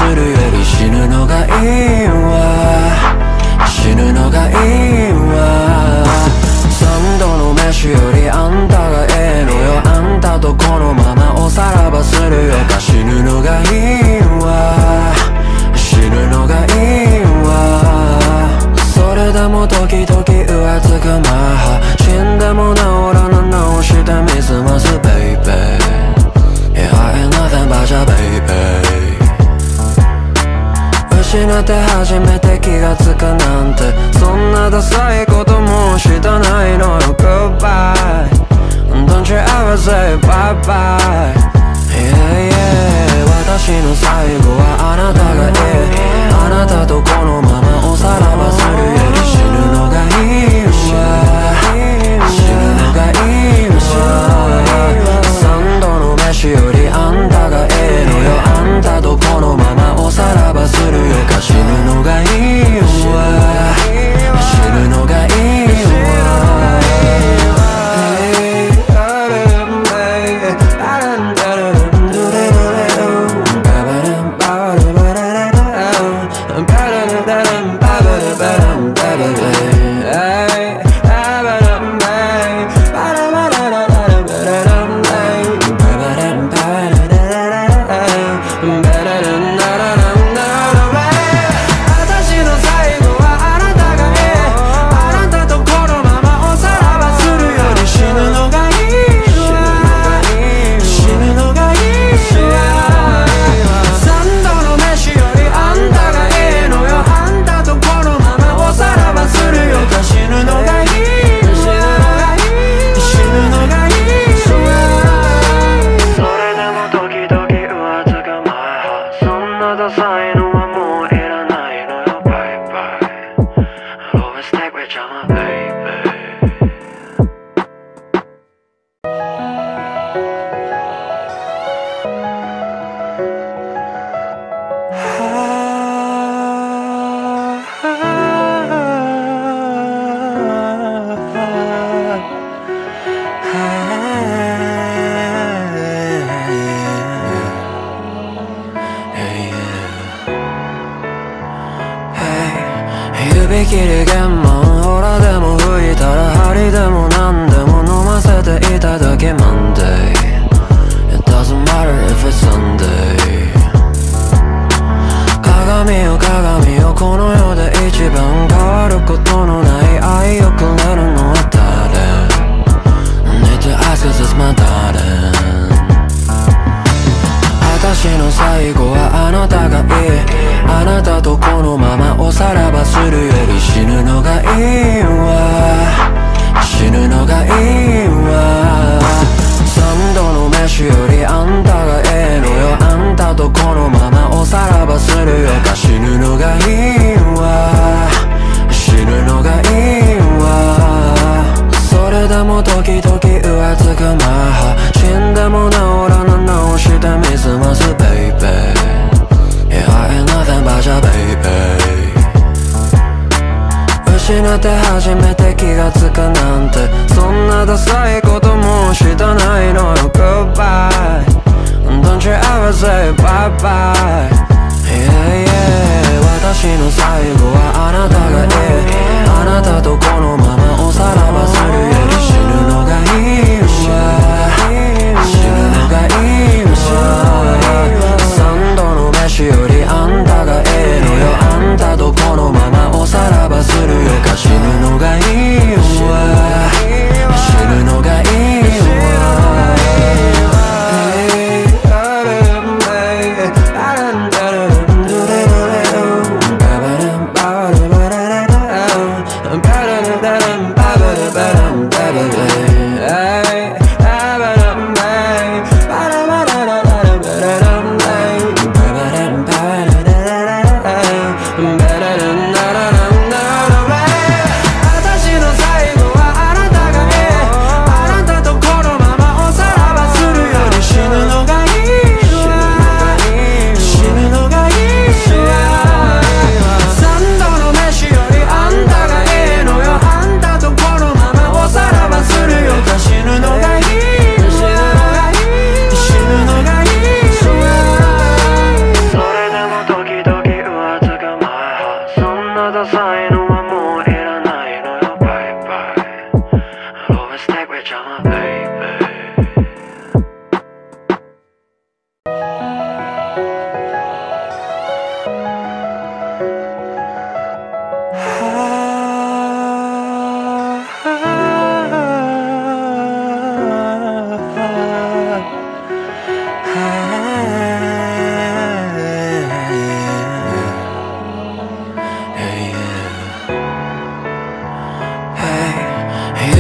るより死ぬのがいいわ、死ぬのがいいわ。三度の飯よりあんたがええのよ、あんたとこのままおさらばするよか。死ぬのがいいわ、死ぬのがいいわ。それでも時々浮つくマハ、死んでも治らぬ直してみすます baby。 Yeah, I ain't nothing but your baby。 失って初めて気がつくなんて、そんなダサいこともうしたないのよ。 Goodbye Don't you ever say bye bye。 Yeah, yeah。 私の最後はあなたがいい、あなたとこのままおさらばするより死ぬのがいいわ、死ぬのがいいわ。三度の飯よりあんたがええのよ、あんたとこのままおさらばするよか。死ぬのがいいわ、死ぬのがいいわ。指切り弦マンホラでも吹いたら針でも何でも飲ませていただけ Monday It doesn't matter if it's Sunday。 鏡よ鏡よこの世で一番変わることのない愛をくれるのは誰？ Need to ask cause it's my darling。 私の最後はあなたがいい、あなたとこのままおさらばするより死ぬのがいいわ、死ぬのがいいわ。三度の飯よりあんたがええのよ、あんたとこのままおさらばするよか。死ぬのがいいわ、死ぬのがいいわ。それでも時々浮つくマハ、死んでも治らぬ直してみすます baby。 Yeah, I ain't nothing but your baby。 失って初めて気がつくなんて、そんなダサいこともうしたないのよ。 Goodbye Don't you ever say bye bye。 Yeah, yeah。 私の最後はあなたがいい、あなたとこのままおさらばするより死ぬのがいいわ、死ぬのがいいわ。三度の飯よりあんたがええのよ、あんたとこのままおさらばするよか。死ぬのがいいわ、死ぬのがいいわ。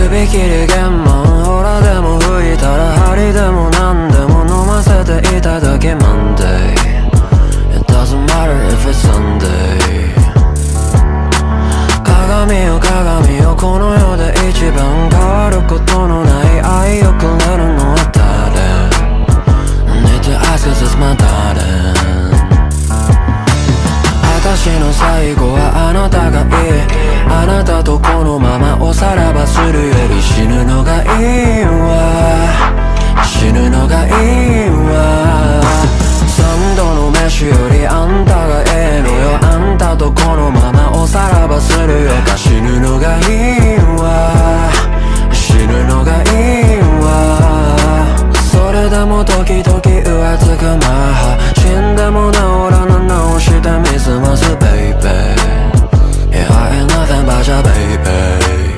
指切り弦もほらでも吹いたら針でも何でも飲ませていただけ Monday It doesn't matter if it's Sunday 鏡よ鏡よこの世で一番変わることのない愛をくれるのは誰 I need to ask cause it's my darling 私の最後はあなたがいいあなたとこのままおさらばするより死ぬのがいいわ死ぬのがいいわ三度の飯よりあんたがええのよあんたとこのままおさらばするよか死ぬのがいいわ死ぬのがいいわそれでも時々浮つくマハ死んでも治らぬ直してみすます baby Yeah I ain't nothing but your baby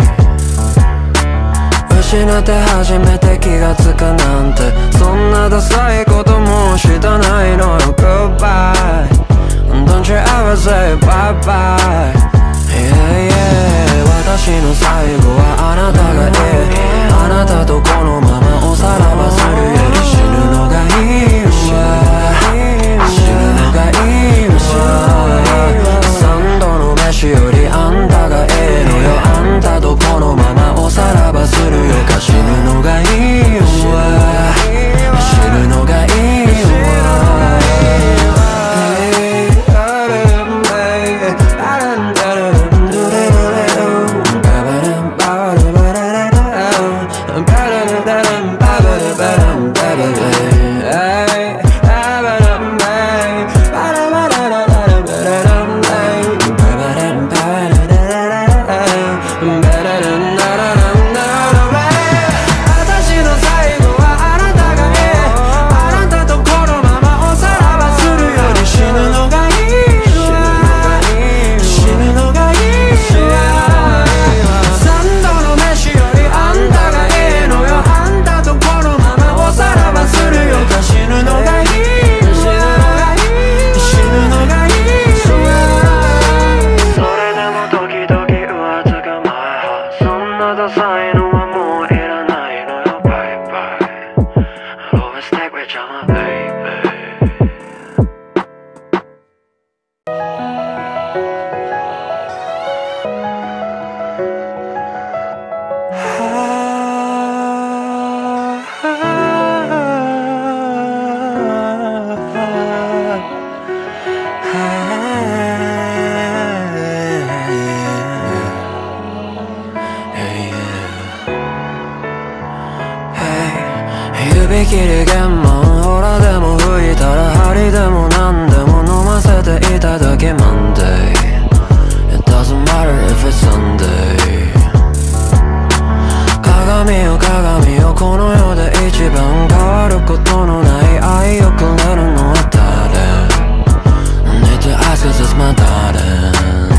失って初めて気がつくなんてそんなダサいこともしたないのよ Goodbye Don't you ever say bye bye Yeah yeah 私の最後はあなたがいいあなたとこのままおさらばするより死ぬのがいいわ死ぬのがいいわ三度の飯よりあんたがええのよあんたとこのままおさらばするよか死ぬのがいいわ死ぬのがいいわ指切り弦もほらでも吹いたら針でも何でも飲ませていただけ Monday It doesn't matter if it's Sunday 鏡よ鏡よこの世で一番変わることのない愛をくれるのは誰 I need to ask cause it's my darling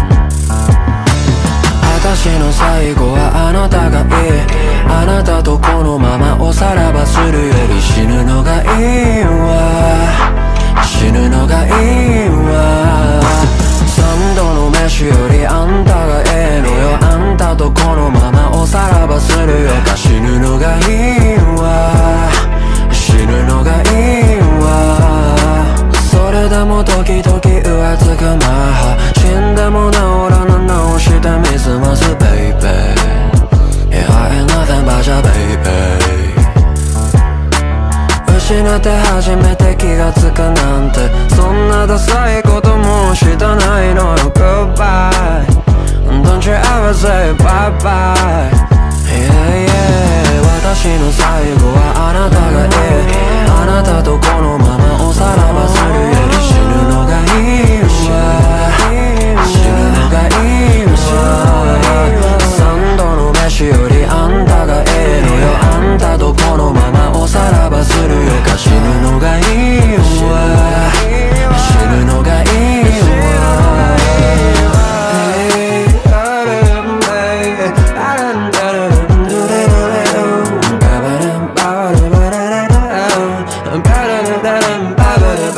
私の最後はあなたがいいあなたとこのままおさらばするより死ぬのがいいわ死ぬのがいいわ三度の飯よりあんたがええのよあんたとこのままおさらばするよか死ぬのがいいわ死ぬのがいいわそれでも時々浮つくマハ死んでも治らぬ直してみすます baby Yeah I ain't nothing but your baby 失って初めて気がつくなんてそんなダサいこともしたないのよ Goodbye Don't you ever say bye bye Yeah yeah 私の最後はあなたがいいあなたとこのままおさらばするより死ぬのがいいわ死ぬのがいいわ三度の飯よりあんたがええのよあんたとこのままおさらばするよか死ぬのがいいわ死ぬのがいいわBa-ba-dum, ba-ba-da-ba-da-da-da.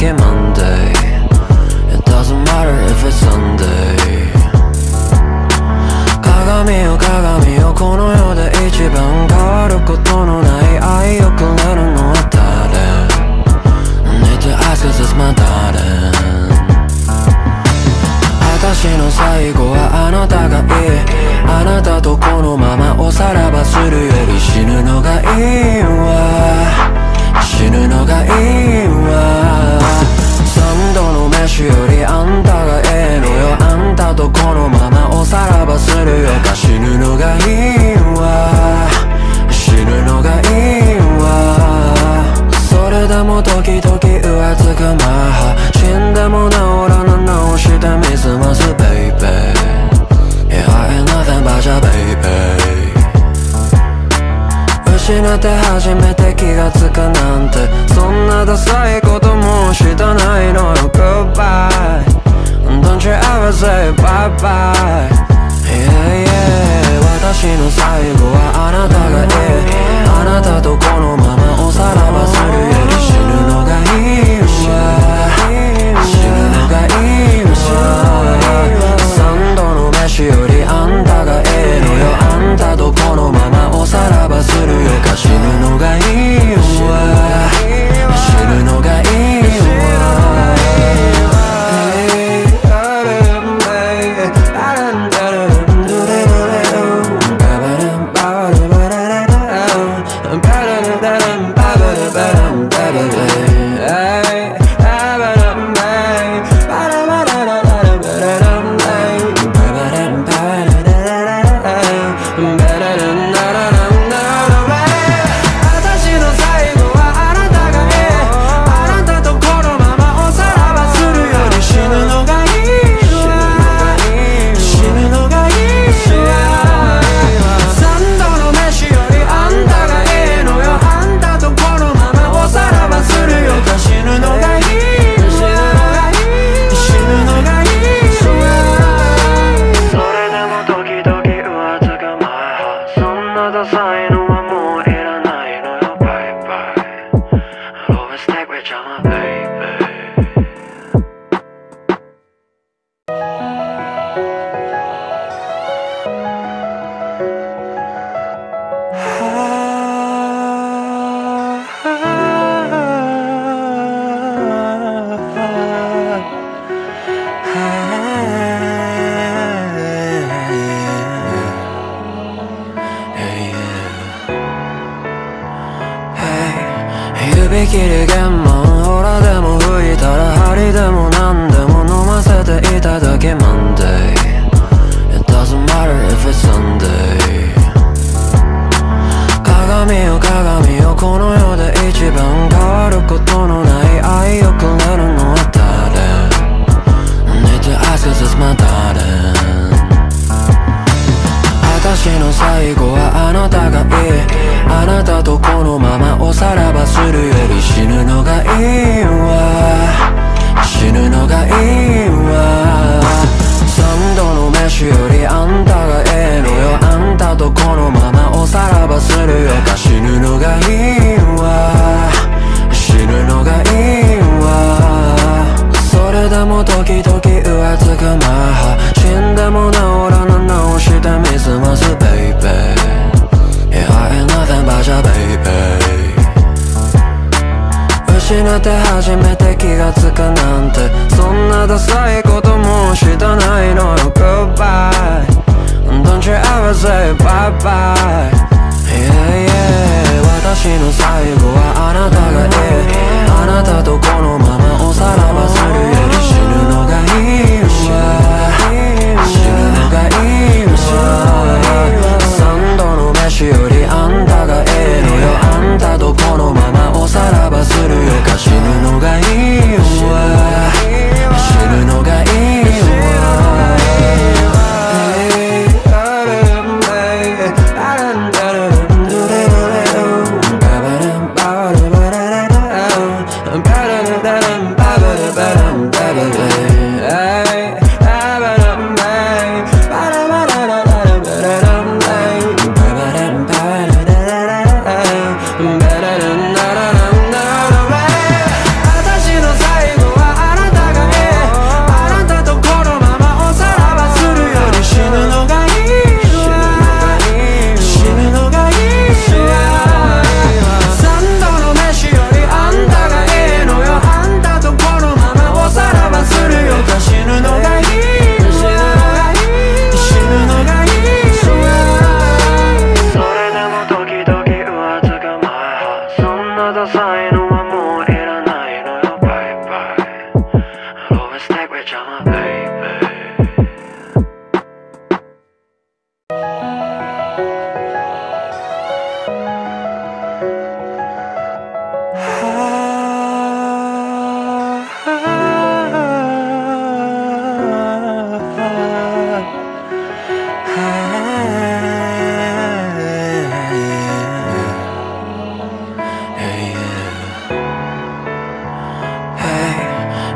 け Monday It doesn't matter if it's Sunday 鏡よ鏡よこの世で一番変わることのない愛をくれるのは誰 Need to ask cause it's my darling 私の最後はあなたがいいあなたとこのままおさらばするより死ぬのがいいわ死ぬのがいいわ三度の飯よりあんたがええのよあんたとこのままおさらばするよか死ぬのがいいわ死ぬのがいいわそれでも時々浮つくマハ死んでも治らぬ直してみせます baby Yeah I ain't nothing but your baby 失って初めて気がつくなんてそんなダサいこともしたないのよ Goodbye Don't you ever say bye bye Yeah yeah 私の最後はあなたがいいあなたとこのままおさらばするより死ぬのがいいわ死ぬのがいいわ三度の飯よりあんたがええのよあんたとこのままおさらばするよか死ぬのがいいわ死ぬのがいいわ指切り弦もほらでも吹いたら針でも何でも飲ませていただけ Monday It doesn't matter if it's Sunday 鏡よ鏡よこの世で一番変わることのない愛をくれるのは誰 Need to ask cause it's my darling 私の最後はあなたがいいあなたとこのままおさらばするより死ぬのがいいわ死ぬのがいいわ三度の飯よりあんたがええのよあんたとこのままおさらばするよか死ぬのがいいわ死ぬのがいいわそれでも時々浮つくマハ死んでも治らぬ直してみせます baby Yeah I ain't nothing but your baby 失って初めて気がつくなんてそんなダサいこともしたないのよ Goodbye Don't you ever say bye bye Yeah yeah 私の最後はあなたがいいあなたとこのままおさらばするより死ぬのがいいわ死ぬのがいいわ三度の飯よりあんたがええのよあんたとこのままおさらばするよか死ぬのがいいわ死ぬのがいいわ私の最後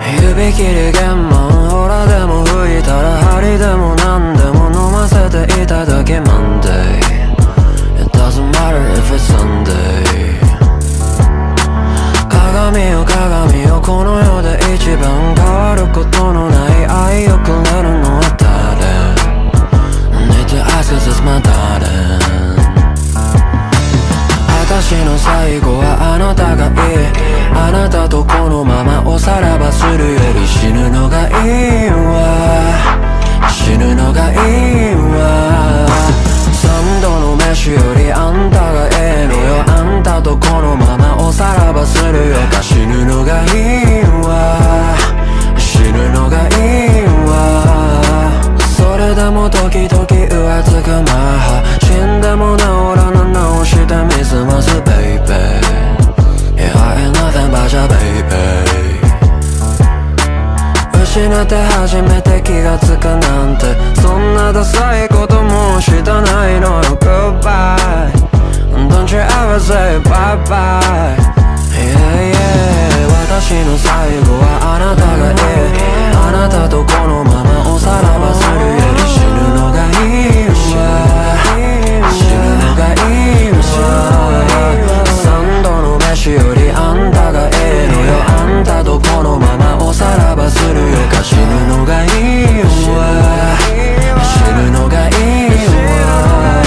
指切り弦もほらでも吹いたら針でも何でも飲ませていただけ Monday It doesn't matter if it's Sunday 鏡よ鏡よこの世で一番変わることのない愛をくれるのは誰 I need to ask cause it's my darling 私の最後はあなたがいいあなたとこのままおさらばするより死ぬのがいいわ死ぬのがいいわ三度の飯よりあんたがええのよあんたとこのままおさらばするよか死ぬのがいいわ死ぬのがいいわそれでも時々浮つくマハ死んでも治らぬ直してみすます baby Yeah I ain't nothing but your baby 失って初めて気がつくなんてそんなダサいこともしたないのよ Goodbye Don't you ever say bye bye Yeah yeah 私の最後はあなたがいいあなたとこのままおさらばするより死ぬのがいいわ死ぬのがいいわ三度の飯よりあんたがええのよあんたとこのままおさらばするよか死ぬのがいいわ死ぬのがいいわ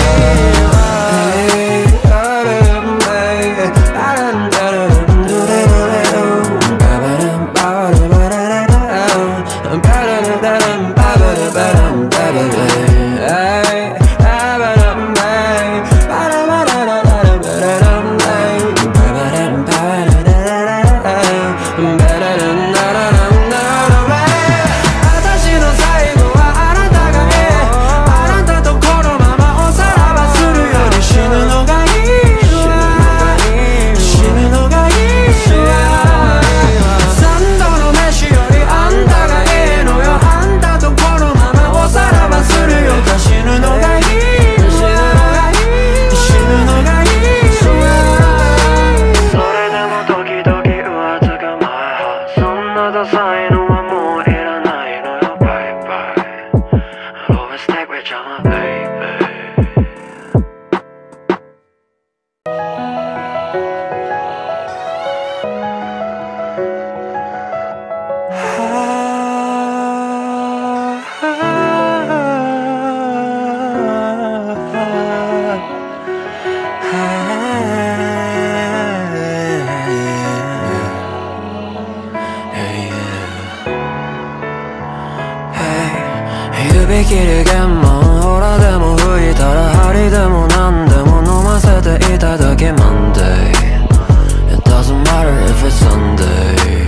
指切り弦もほらでも吹いたら針でも何でも飲ませていただけ Monday It doesn't matter if it's Sunday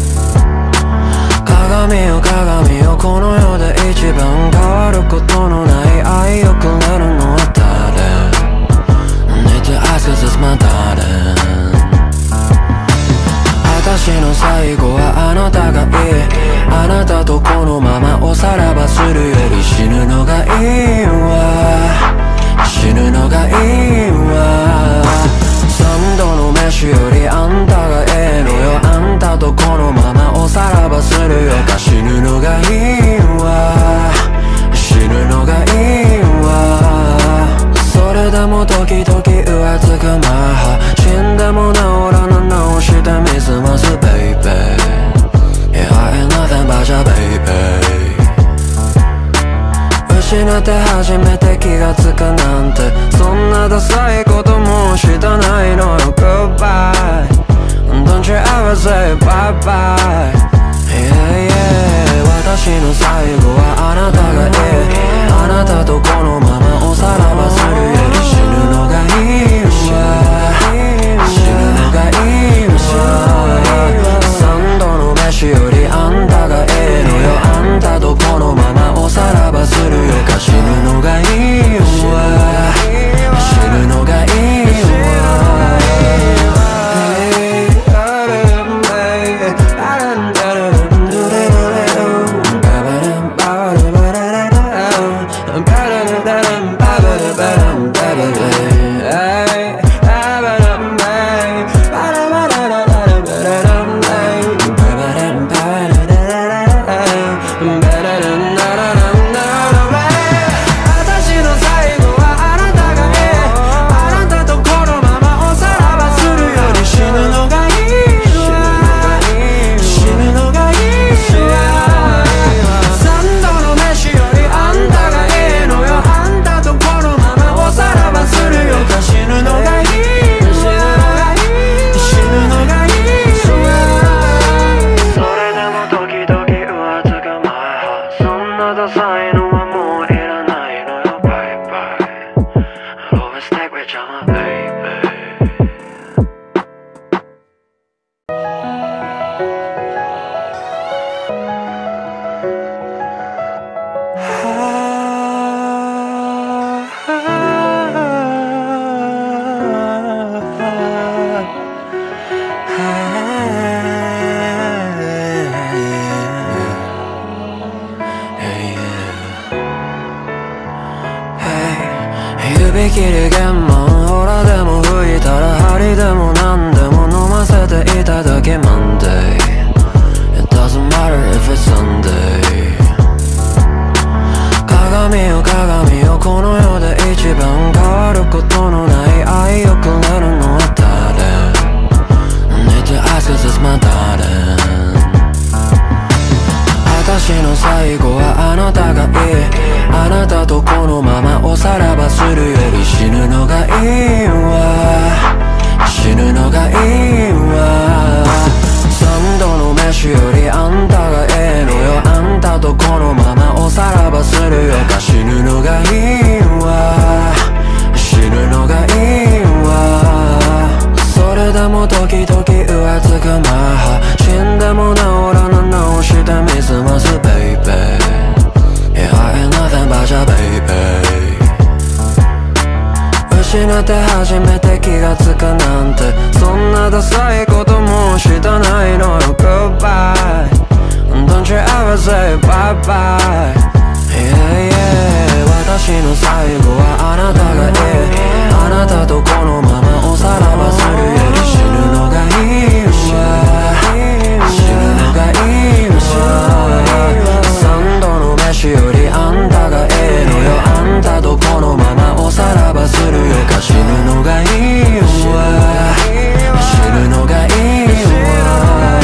鏡よ鏡よこの世で一番変わることのない愛をくれるのは誰 I need to ask cause it's my darling 私の最後はあなたがいいあなたとこのままおさらばするより死ぬのがいいわ死ぬのがいいわ三度の飯よりあんたがええのよあんたとこのままおさらばするよか死ぬのがいいわ死ぬのがいいわそれでも時々浮つくマハ死んでも治らぬ直してみすます baby Yeah I ain't nothing but your baby 失って初めて気がつくなんてそんなダサいこともしたないのよ Goodbye Don't you ever say bye bye Yeah yeah 私の最後はあなたがいいあなたとこのままおさらばするより死ぬのがいいわ死ぬのがいいわ三度の飯よりあんたがええのよあんたとこのままおさらばするよか死ぬのがいいわ死ぬのがいいわきり玄米ほらでも吹いたら針でも何でも飲ませていただけ Monday It doesn't matter if it's Sunday 鏡よ鏡よこの世で一番変わることのない愛をくれるのは誰 I need to ask cause it's my darling 私の最後はあなたがいいあなたとこのままおさらばするより死ぬのがいいわ死ぬのがいいわ三度の飯よりあんたがええのよあんたとこのままおさらばするよか死ぬのがいいわ死ぬのがいいわそれでも時々浮つくマハ死んでも治らぬ直してみすます baby Yeah I ain't nothing but your baby 失って初めて気がつくなんてそんなダサいこともうしたないのよ Goodbye Don't you ever say bye bye Yeah yeah 私の最後はあなたがいいあなたとこのままおさらばするより死ぬのがいいわ死ぬのがいいわ三度の飯よりあんたがええのよあんたとこのままおさらばするよか死ぬのがいいわ死ぬのがいいわ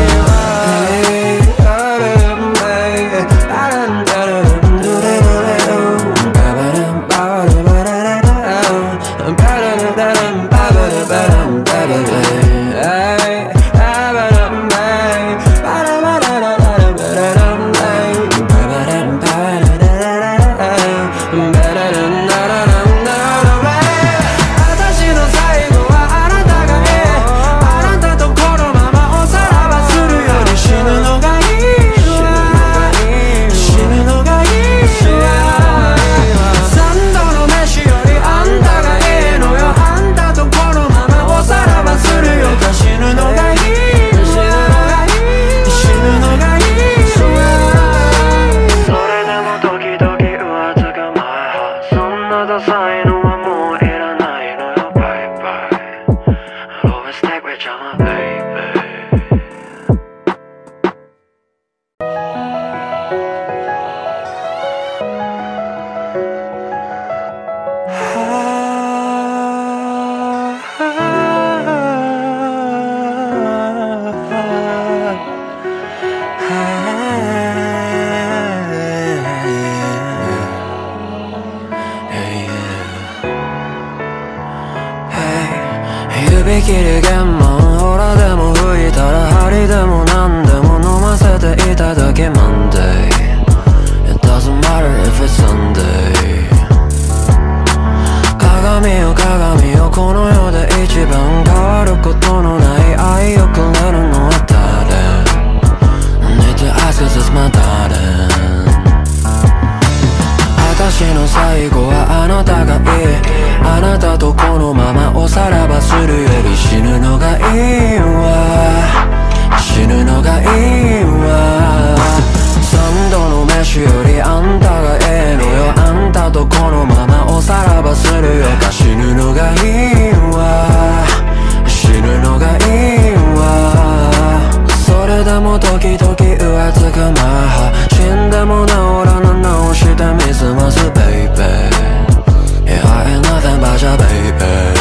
指切り玄米ほらでも吹いたら針でも何でも飲ませていただけ Monday It doesn't matter if it's Sunday 鏡よ鏡よこの世で一番変わることのない愛をくれるのは誰 I need to ask cause it's my darling 私の最後はあなたがいいあなたとこのままおさらばするより死ぬのがいいわ死ぬのがいいわ三度の飯よりあんたがええのよあんたとこのままおさらばするよか死ぬのがいいわ死ぬのがいいわそれでも時々浮つくマハ死んでも治らぬ直してみすます baby Yeah I ain't nothing but your baby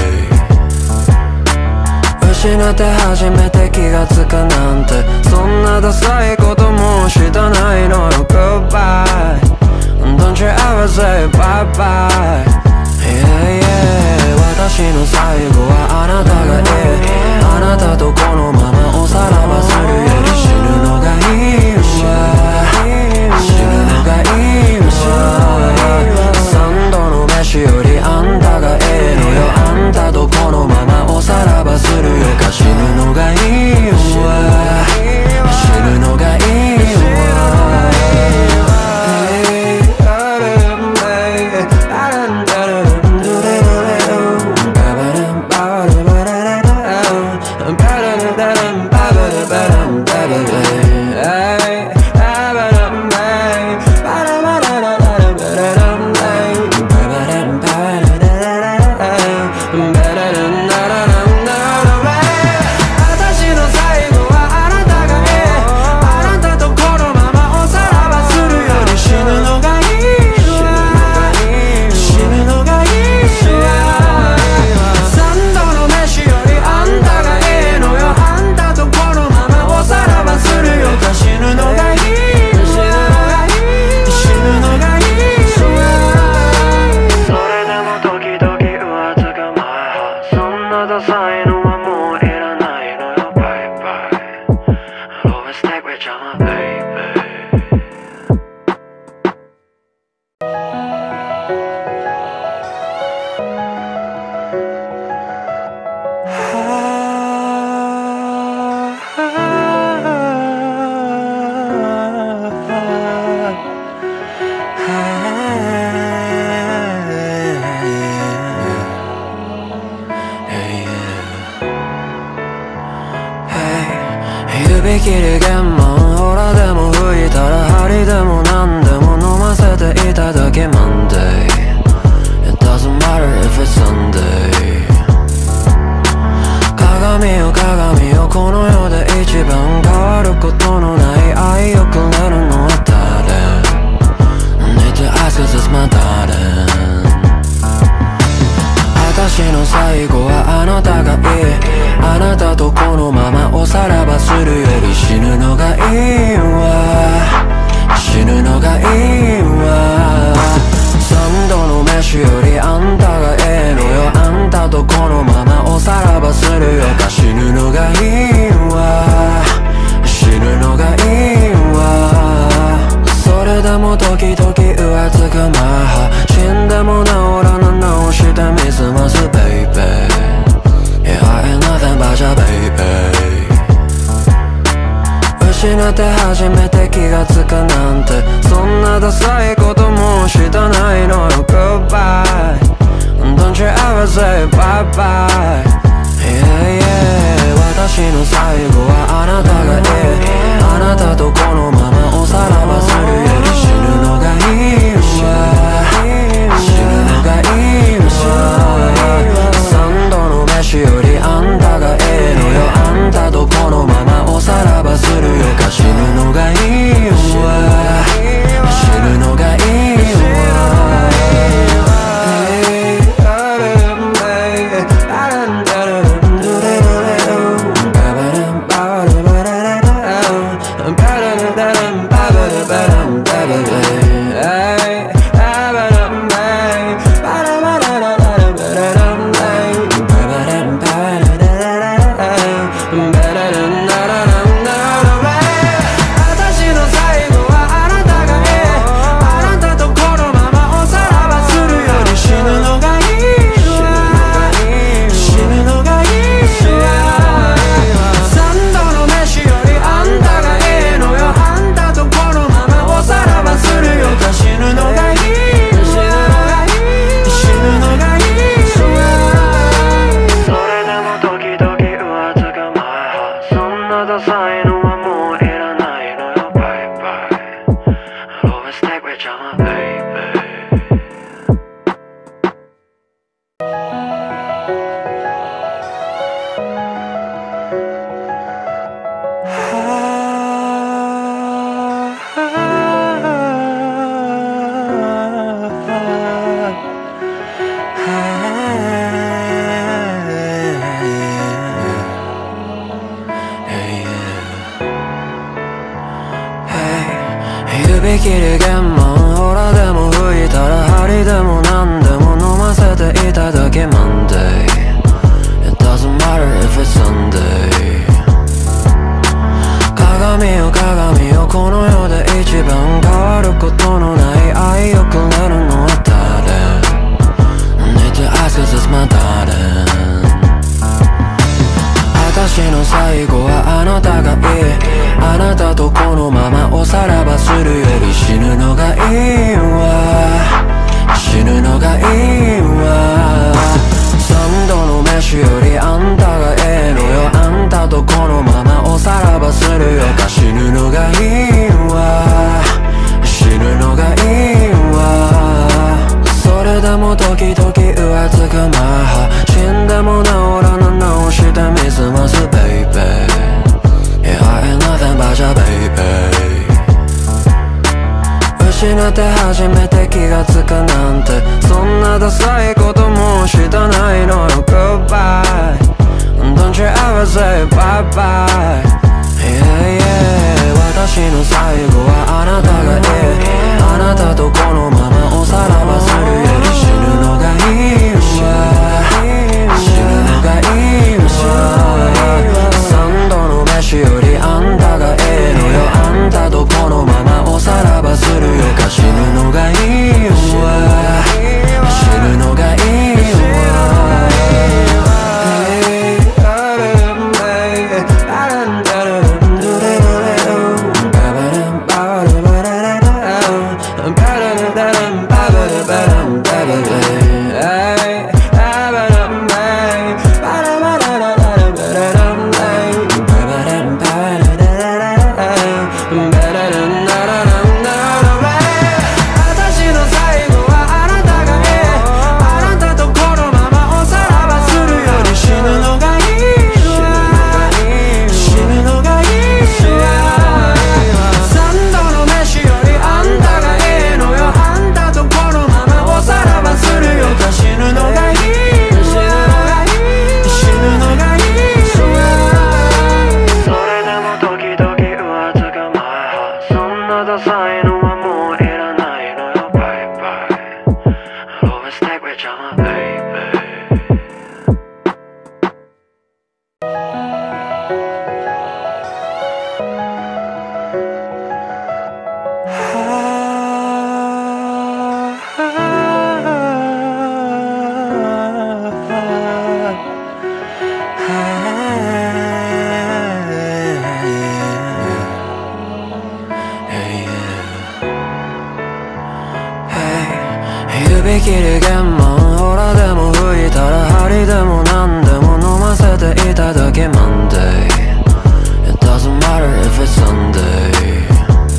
失って初めて気がつくなんてそんなダサいこともうしたないのよ Goodbye Don't you ever say bye bye Yeah yeah 私の最後はあなたがいいあなたとこのままおさらばするより死ぬのがいいわ死ぬのがいいわ三度の飯よりあんたがええのよあんたとこのままおさらばするよか死ぬのがいいわ死ぬのがいいわBa-da-da-da-dum, ba-da-da-da-dum, ba-da-da-da-dum, ba-da-da-da-dum my baby.指切り玄満ほらでも吹いたら針でも何でも飲ませていただけ Monday It doesn't matter if it's Sunday 鏡よ鏡よこの世で一番変わることのない愛をくれるのは誰 I need to ask cause it's my darling 私の最後はあなたがいいあなたとこのままおさらばするより死ぬのがいいわ死ぬのがいいわ三度の飯よりあんたがええのよあんたとこのままおさらばするよか死ぬのがいいわ死ぬのがいいわそれでも時々浮つくマハ死んでも治らぬ直してみすます baby Yeah, I ain't nothing but your baby 失って初めて気がつくなんてそんなダサいこともうしたないのよ Goodbye Don't you ever say bye bye Yeah, yeah 私の最後はあなたがいいあなたとこのままおさらばするより死ぬのがいいわ死ぬのがいいわ三度の飯よりあんたがええのよあんたとこのままおさらばするよか死ぬのがいいわ死ぬのがいいわ指切り玄満ほらでも吹いたら針でも何でも飲ませていただけ Monday It doesn't matter if it's Sunday 鏡よ鏡よこの世で一番変わることのない愛をくれるのは誰 I need to ask cause it's my darling 私の最後はあなたがいいあなたとこのままおさらばするより死ぬのがいいわ死ぬのがいいわ三度の飯よりあんたがええのよあんたとこのままおさらばするよか死ぬのがいいわ死ぬのがいいわそれでも時々浮つくマハ死んでも治らぬ直してみすます baby Yeah, I ain't nothing but your baby 失って初めて気がつくなんてそんなダサいこともうしたないのよ Goodbye Don't you ever say bye bye Yeah, yeah 私の最後はあなたがいいあなたとこのままおさらばするより死ぬのがいいわ死ぬのがいいわ三度の飯よりあんたがええのよあんダサいのはもういらないのよ Bye bye I'll always stay with you my baby指切り弦マンほらでも吹いたら針でも何でも飲ませていただけ Monday It doesn't matter if it's Sunday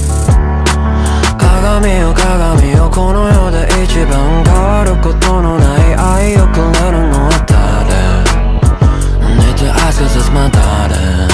鏡よ鏡よこの世で一番変わることのない愛をくれるのは誰 I need to ask cause it's my darling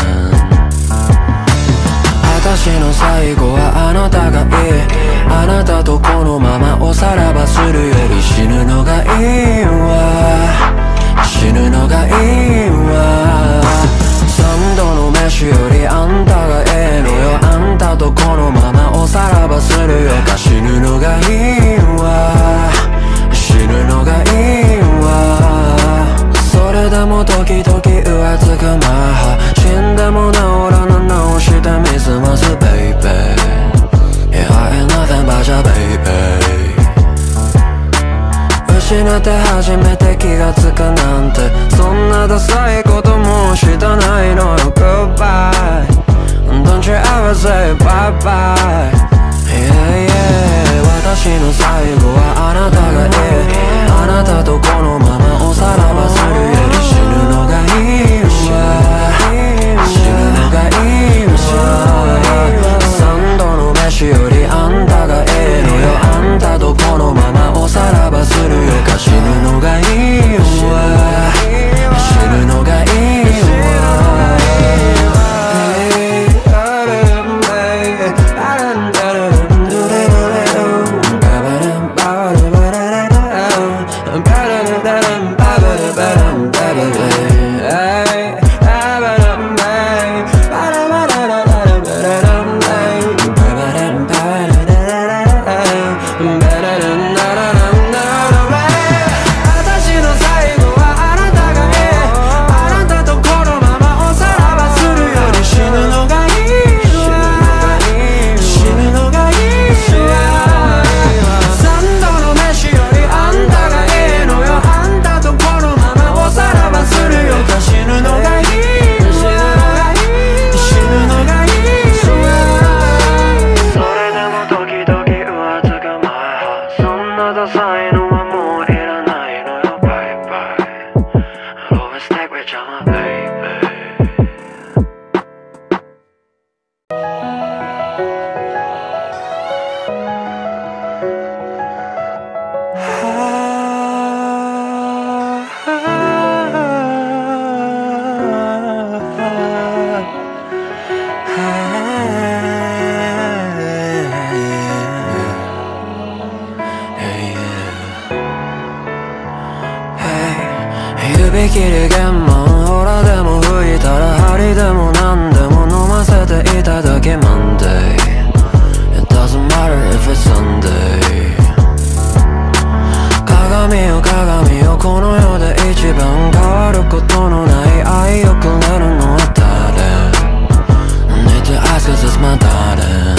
私の最後はあなたがいいあなたとこのままおさらばするより死ぬのがいいわ死ぬのがいいわ三度の飯よりあんたがええのよあんたとこのままおさらばするよか死ぬのがいいわ死ぬのがいいわそれでも時々浮つくマハ死んでも治らぬ直してみすます baby Yeah, I ain't nothing but your baby 失って初めて気がつくなんてそんなダサいこともうしたないのよ Goodbye Don't you ever say bye bye Yeah, yeah 私の最後はあなたがいいあなたとこのままおさらばするより死ぬのがいいわ死ぬのがいいわ三度の飯よりあんたがええのよあんたとこのままおさらばするよか死ぬのがいいわ死ぬのがいいわ指切り弦マンほらでも吹いたら針でも何でも飲ませていただけ Monday It doesn't matter if it's Sunday 鏡よ鏡よこの世で一番変わることのない愛をくれるのは誰 I need to ask cause it's my darling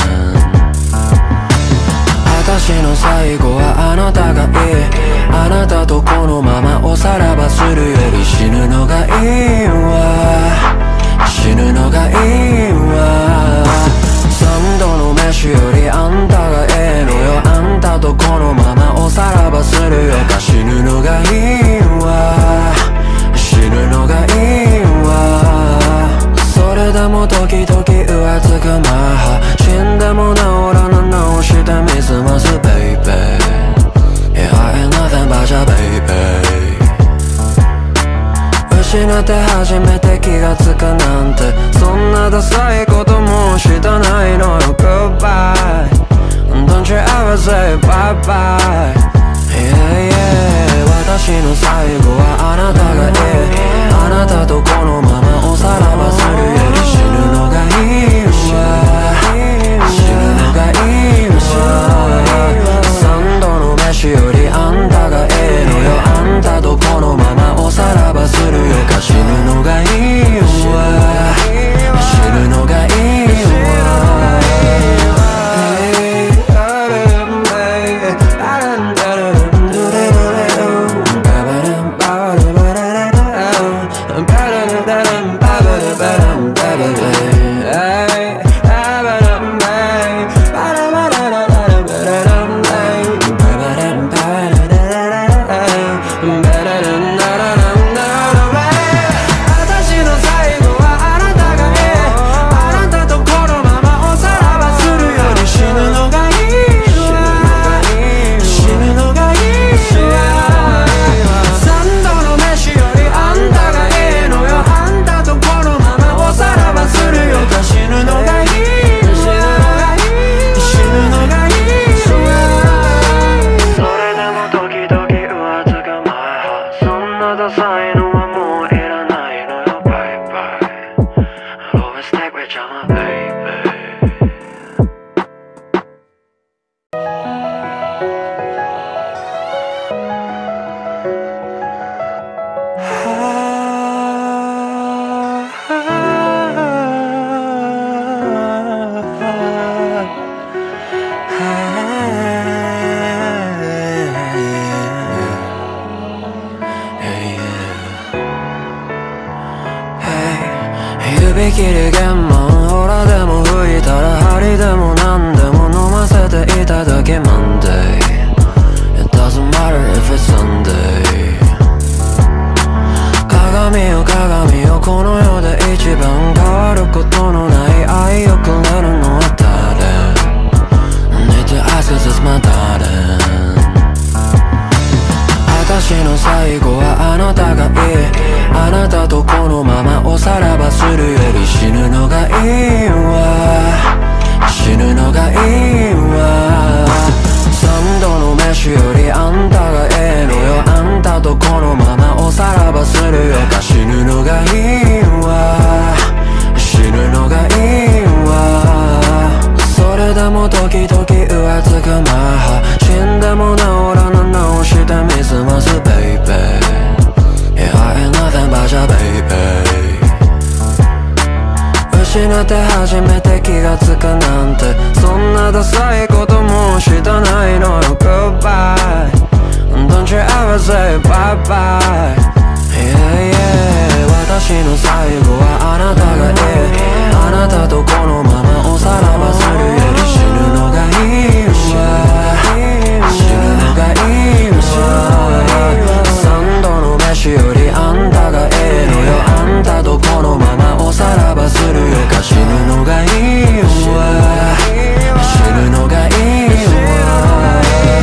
私の最後はあなたがいいあなたとこのままおさらばするより死ぬのがいいわ死ぬのがいいわ三度の飯よりあんたがええのよあんたとこのままおさらばするよか死ぬのがいいわ死ぬのがいいわそれでも時々浮つくマハ死んでも治らぬ直してみすます baby Yeah, I ain't nothing but your baby 失って初めて気がつくなんてそんなダサいこともうしたないのよ Goodbye Don't you ever say bye bye Yeah, yeah 私の最後はあなたがいいあなたとこのままおさらばするより死ぬのがいいわ死ぬのがいいり弦もほらでも吹いたら針でも何でも飲ませていただけ Monday It doesn't matter if it's Sunday 鏡よ鏡よこの世で一番変わることのない愛をくれるのは誰 Need to ask cause it's my darling 私の最後はあなたがいいあなたとこのままおさらばするより死ぬのがいいわ死ぬのがいいわ三度の飯よりあんたがええのよあんたとこのままおさらばするよか死ぬのがいいわ死ぬのがいいわそれでも時々浮つくマハ死んでも治らぬ直してみせます baby Yeah, I ain't nothing but your baby 失って初めて気がつくなんてそんなダサいこともしたないのよ Goodbye Don't you ever say bye bye Yeah, yeah 私の最後はあなたがいいあなたとこのままおさらばするより死ぬのがいいわ死ぬのがいいわ三度の飯よりあんたがええのよあんたとこのままおさらばするよか死ぬのがいいわ死ぬのがいいわ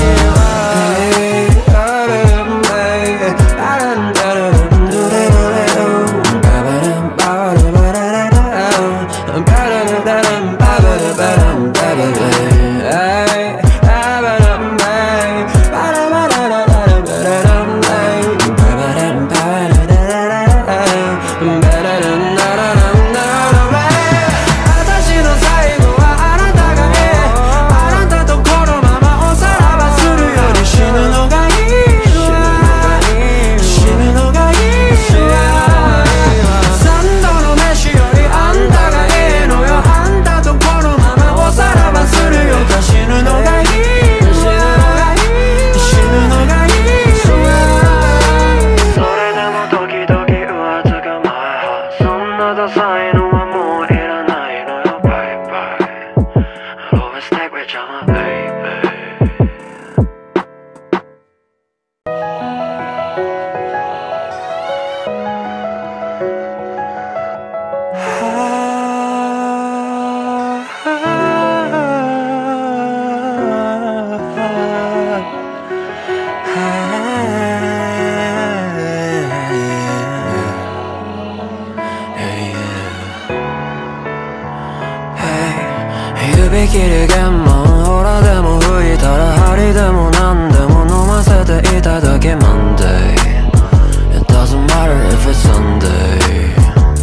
指切り弦もほらでも吹いたら針でも何でも飲ませていただけ Monday It doesn't matter if it's Sunday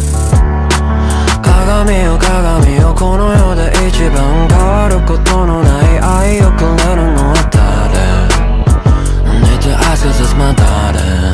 鏡よ鏡よこの世で一番変わることのない愛をくれるのは誰 Need to ask cause it's my darling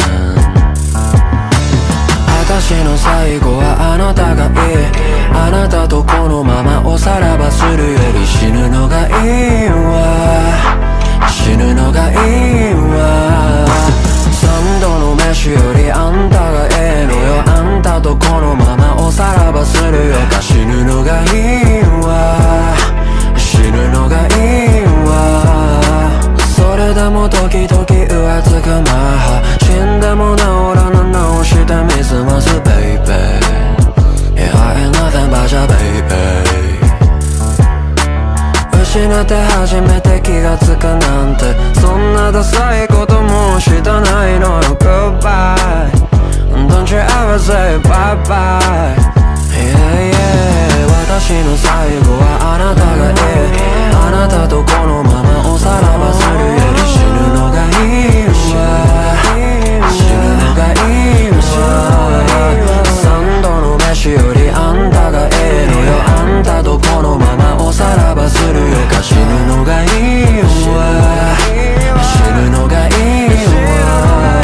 私の最後はあなたがいいあなたとこのままおさらばするより死ぬのがいいわ死ぬのがいいわ三度の飯よりあんたがええのよあんたとこのままおさらばするよか死ぬのがいいわ死ぬのがいいわそれでも時々浮つくマハ死んでも治らぬ直してみせます baby Yeah, I ain't nothing but your baby 失って初めて気がつくなんてそんなダサいこともしたないのよ Goodbye Don't you ever say bye bye Yeah, yeah 私の最後はあなたがいいあなたとこのままおさらばするより死ぬのがいいわ死ぬのがいいわ三度の飯よりあんたがええのよあんたとこのままおさらばするよか死ぬのがいいわ死ぬのがいいわ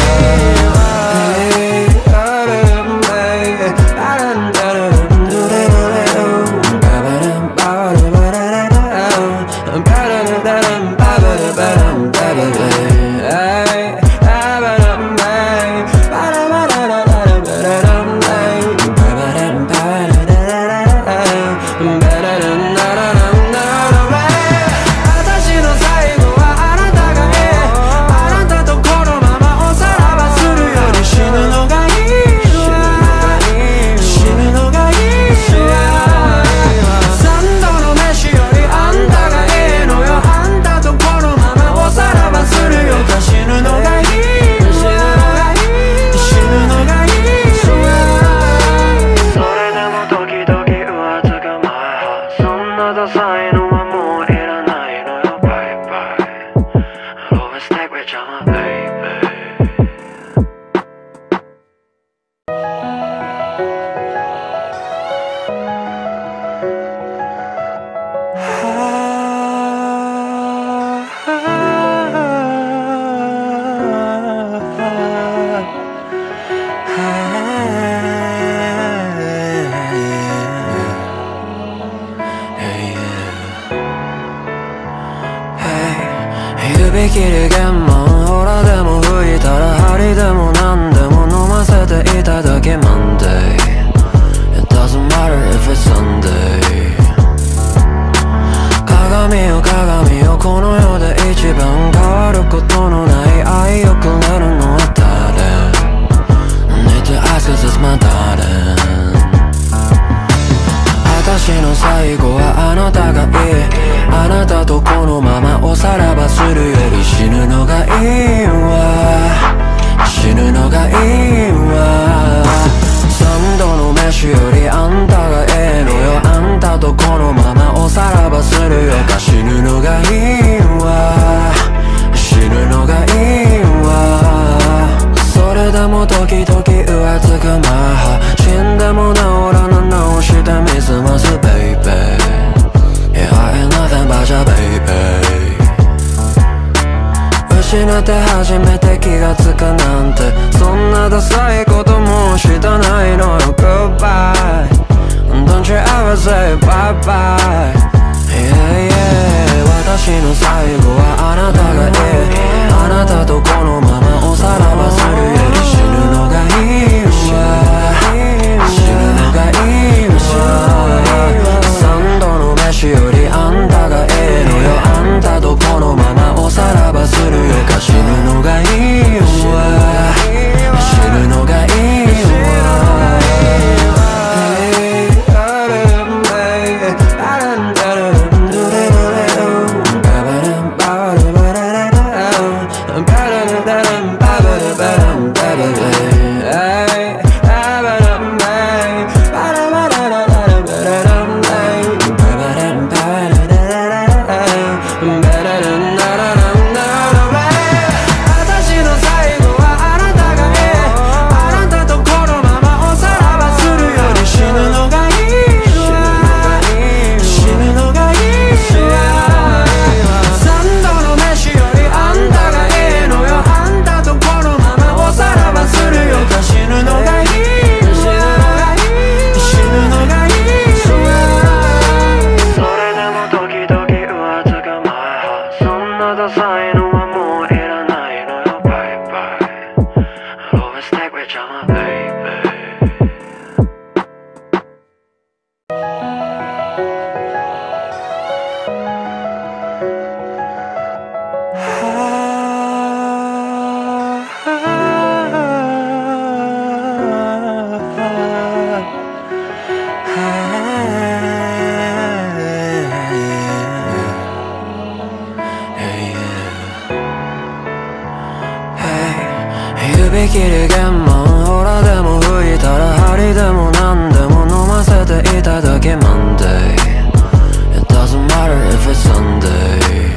指切り弦もほらでも吹いたら針でも何でも飲ませていただけ Monday It doesn't matter if it's Sunday 鏡よ鏡よこの世で一番変わることのない愛をくれるのは誰 Need to ask cause it's my darling 私の最後はあなたがいいあなたとこのままおさらばするより死ぬのがいいわ死ぬのがいいわ三度の飯よりあんたがええのよあんたとこのままおさらばするよか死ぬのがいいわ死ぬのがいいわそれでも時々浮つくマハ死んでも治らぬ直してみせます baby Yeah, I ain't nothing but your baby 失って初めて気がつくなんてそんなダサいこともしたないのよ Goodbye Don't you ever say bye bye Yeah, yeah 私の最後はあなたがいいあなたとこのままおさらばするより死ぬのがいいわ死ぬのがいいわ三度の飯よりあんたがええのよあんたとこのままおさらばするよか死ぬのがいいわ死ぬのがいいわ指切り弦もほらでも吹いたら針でも何でも飲ませていただけ Monday It doesn't matter if it's Sunday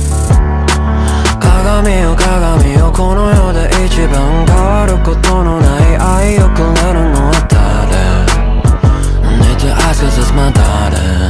鏡よ鏡よこの世で一番変わることのない愛をくれるのは誰 Need to ask cause it's my darling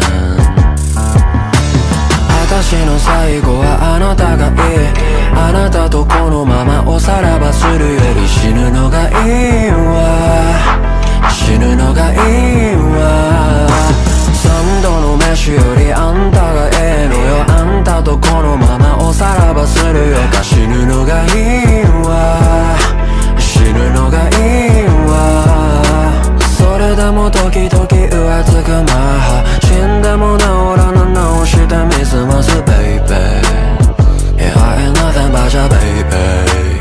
私の最後はあなたがいいあなたとこのままおさらばするより死ぬのがいいわ死ぬのがいいわ三度の飯よりあんたがええのよあんたとこのままおさらばするよか死ぬのがいいわ死ぬのがいいわそれでも時々浮つくマハ死んでも治らぬ直してみせます baby Yeah, I ain't nothing but your baby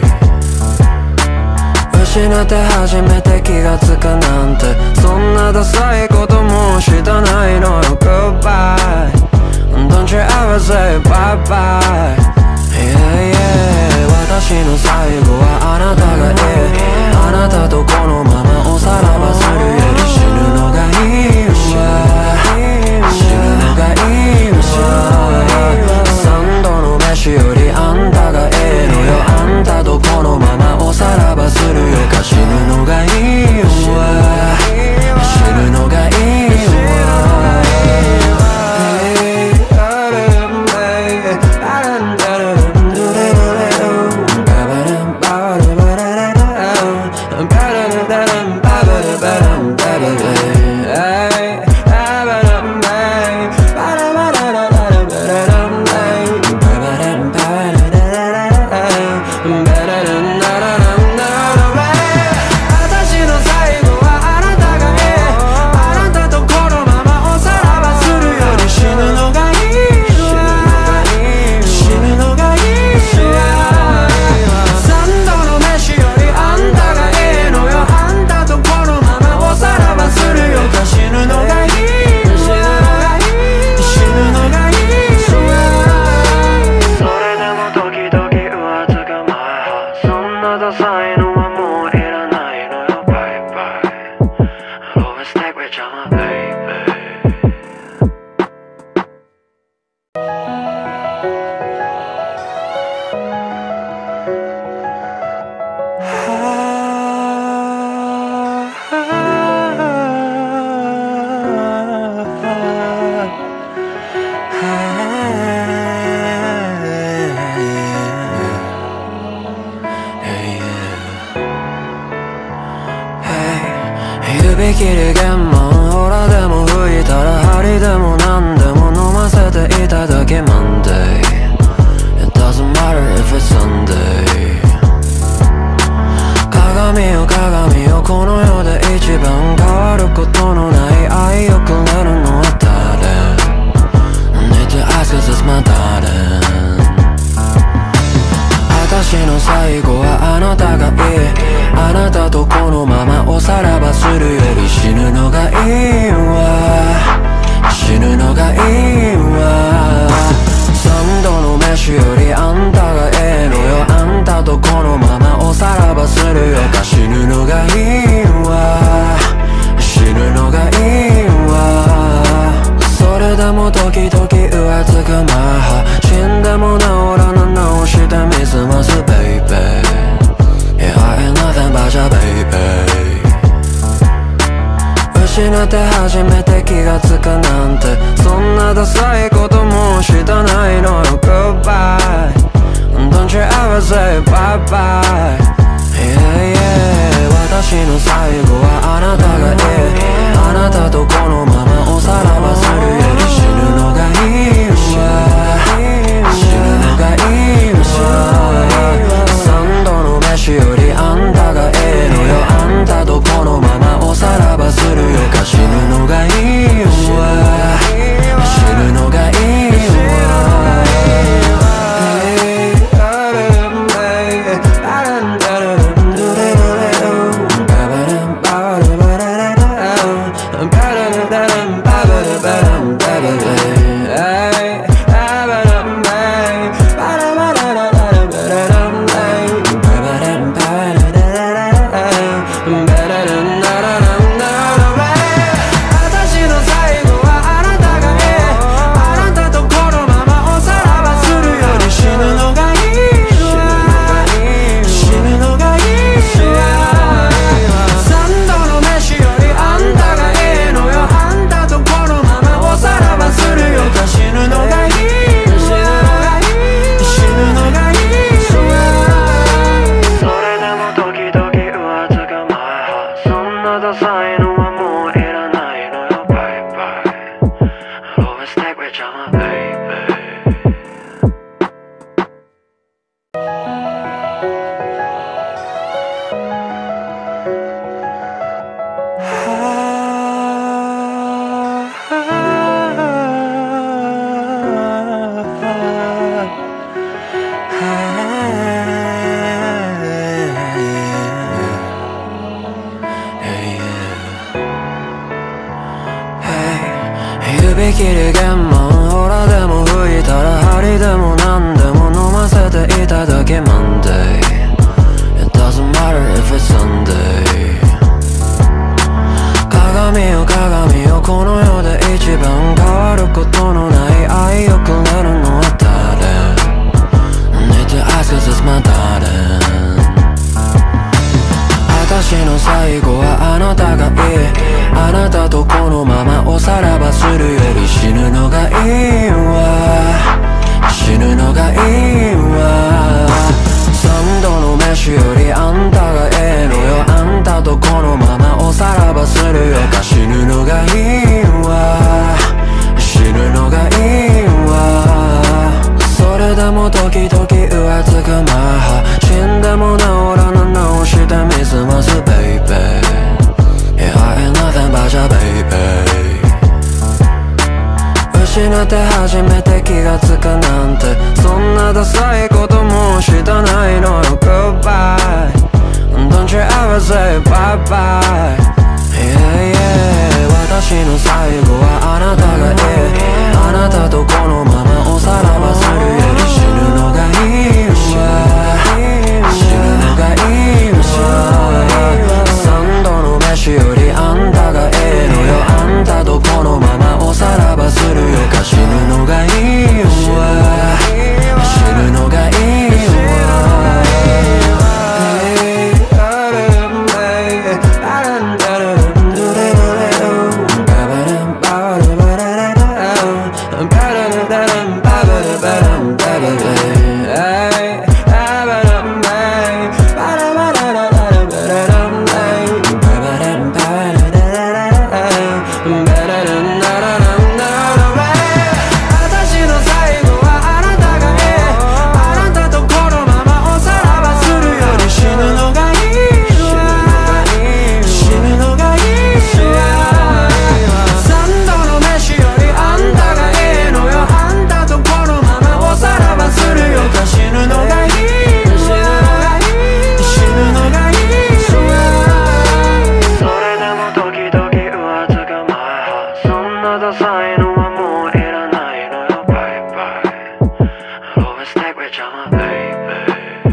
失って初めて気がつくなんてそんなダサいこともしたないのよ Goodbye Don't you ever say bye bye Yeah, yeah 私の最後はあなたがいいあなたとこのままおさらばするより死ぬのがいいわ死ぬのがいいわ三度の飯よりあんたがええのよあんたとこのままおさらばするよか死ぬのがいいわ死ぬのがいいわけ Monday It doesn't matter if it's Sunday 鏡よ鏡よこの世で一番変わることのない愛をくれるのは誰 Need to ask cause it's my darling 私の最後はあなたがいいあなたとこのままおさらばするより死ぬのがいいわ死ぬのがいいわ三度の飯よりあんたがええのよあんたとこのままおさらばするよか死ぬのがいいわ死ぬのがいいわそれでも時々浮つくマハ死んでも治らぬ直してみせます baby Yeah I ain't nothing but your baby 失って初めて気がつくなんてそんなダサいこともしたないのよ Goodbye Don't you ever say bye bye Yeah yeah 私の最後はあなたがいいあなたとこのままおさらばするより死ぬのがいいわ死ぬのがいいわ三度の飯よりあんたがええのよあんたとこのままおさらばするよか死ぬのがいいわ死ぬのがいいわ指切り弦もほらでも吹いたら針でも何でも飲ませていただけ Monday It doesn't matter if it's Sunday 鏡よ鏡よこの世で一番変わることのない愛をくれるのは誰 Need to ask cause it's my darling 私の最後はあなたがいいあなたとこのままおさらばするより死ぬのがいいわ死ぬのがいいわ三度の飯よりあんたがええのよあんたとこのままおさらばするよか死ぬのがいいわ死ぬのがいいわそれでも時々浮つくマハ死んでも治らぬ直してみせます baby Yeah I ain't nothing but your baby 失って初めて気がつくなんてそんなダサいこともしたないのよ Goodbye Don't you ever say bye bye Yeah yeah 私の最後はあなたがいいあなたとこのままおさらばするより死ぬのがいいわ死ぬのがいいわ三度の飯よりあんたがええのよあんたとこのままおさらばするよか死ぬのがいいわ死ぬのがいいわ with my baby.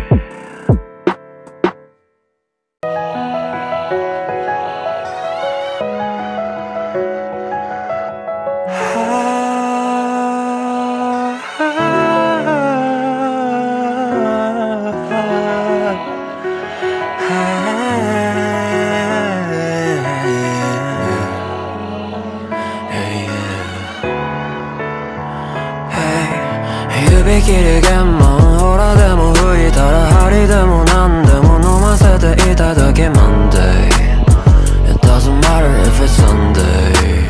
指切り弦もほらでも吹いたら針でも何でも飲ませていただけ Monday It doesn't matter if it's Sunday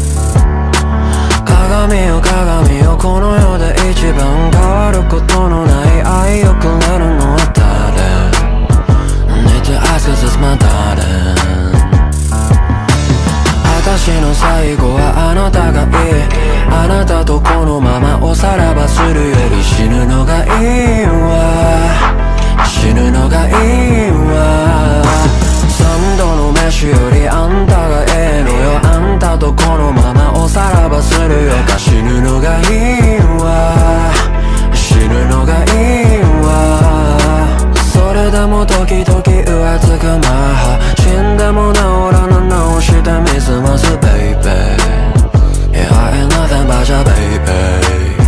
鏡よ鏡よこの世で一番変わることのない愛をくれるのは誰 I need to ask cause it's my darling 私の最後はあなたがいいあなたとこのままおさらばするより死ぬのがいいわ死ぬのがいいわ三度の飯よりあんたがええのよあんたとこのままおさらばするよか死ぬのがいいわ死ぬのがいいわそれでも時々浮つくマハ死んでも治らな直してみすます baby Yeah, I ain't nothing but your baby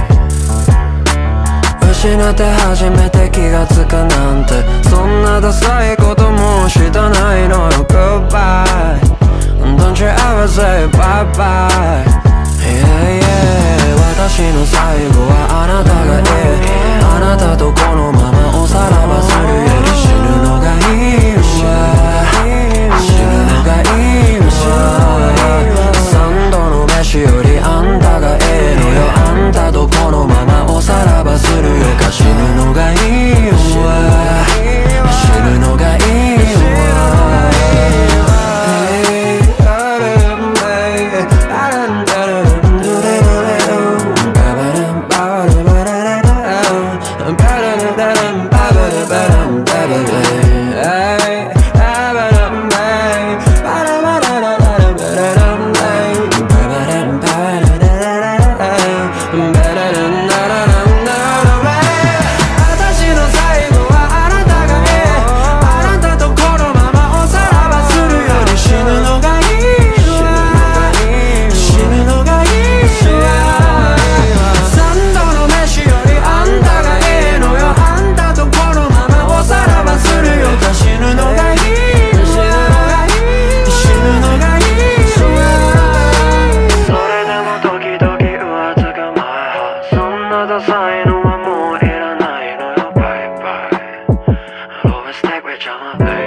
失って初めて気がつくなんてそんなダサいこともしたないのよ Goodbye Don't you ever say bye bye Yeah, yeah 私の最後はあなたがいいあなたとこのままおさらばするより死ぬのがいいわ死ぬのがいいわ三度の飯よりあんたがええのよあんたとこのままおさらばするよか死ぬのがいいわ死ぬのがいいわI'll always stick with you, my baby